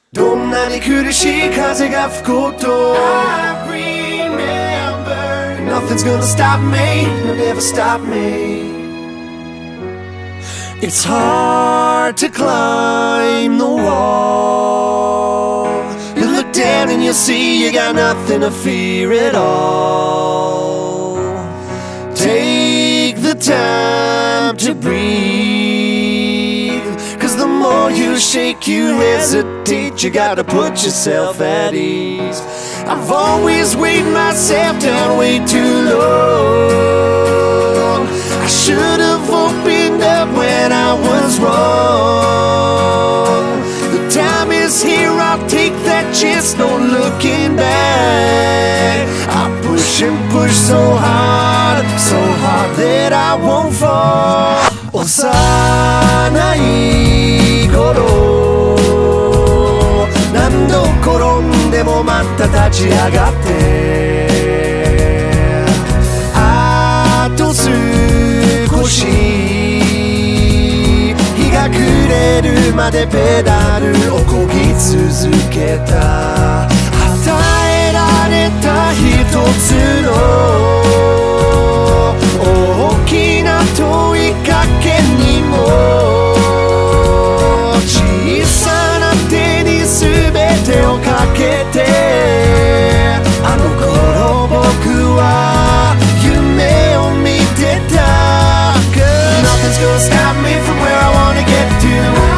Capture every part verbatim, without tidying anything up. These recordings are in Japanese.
どんなに苦しい風が吹こうと I remember Nothing's gonna stop me, it'll never stop me It's hard to climb the wall You look down and you see you got nothing to fear at all Take the time to breathe Cause the more you shake, you hesitate You gotta put yourself at ease I've always weighed myself down way too low I should have opened up when I was wrong The time is here, I'll take that chance, no looking back I push and push so hard, so hard that I won't fall 幼い頃何度転んでもまた立ち上がってあと少し日が暮れるまでペダルを漕ぎ続けた与えられた一つの大きな問いかけにも小さな手に全てをかけてあの頃僕は夢を見てた Nothing's gonna stop me from where I wanna get to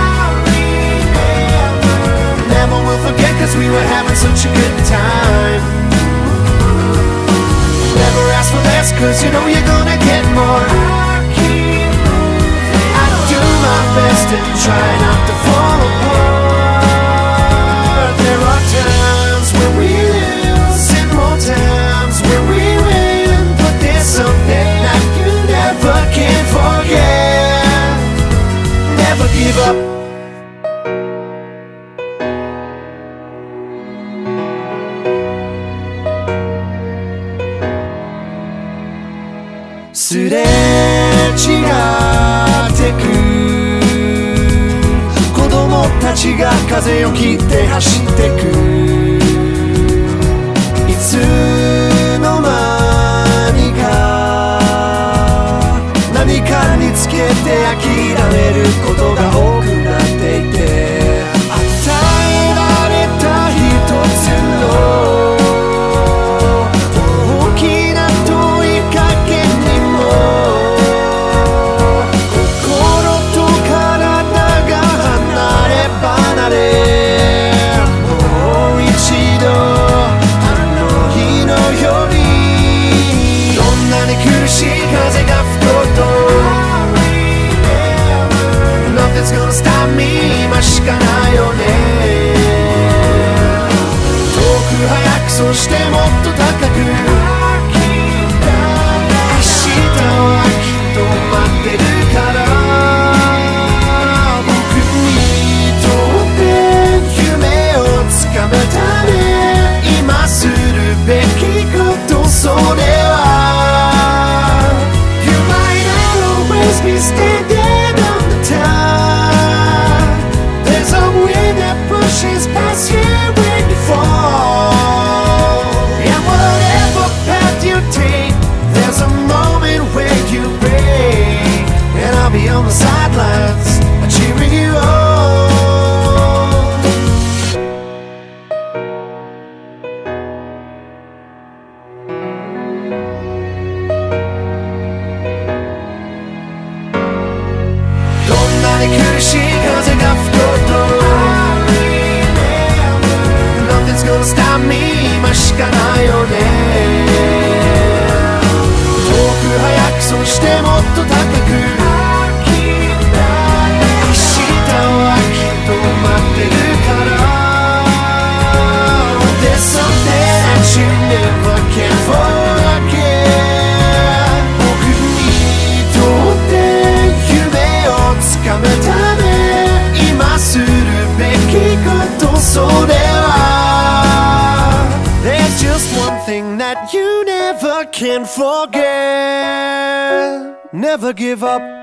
Never will forget cause we were having such a good time Never ask for less cause you know you're gonna get more I do my best and try not to fall apart There are times when we lose and more times when we win But there's something that you never can forget Never give upすれ違ってく子供たちが風を切って走ってくいつの間にか何かにつけて諦めることが多くなっていて与えられた一つのNothing's gonna stop me 今しかないよね遠く速くそしてもっと高く明日はきっと待ってるから僕にとって夢をつかむため今するべきことそれは You might not always be standing Pushes past you when you fall And whatever path you take There's a moment where you break And I'll be on the sidelines cheering you onどんなに苦しい風が吹こうとNothing's gonna stop me 今しかないよね遠く速くそしてもっと高く明日はきっと待ってるから There's something that you never can forget 僕にとって夢をつかむため今するべきことそれはThere's just one thing that you never can forget Never give up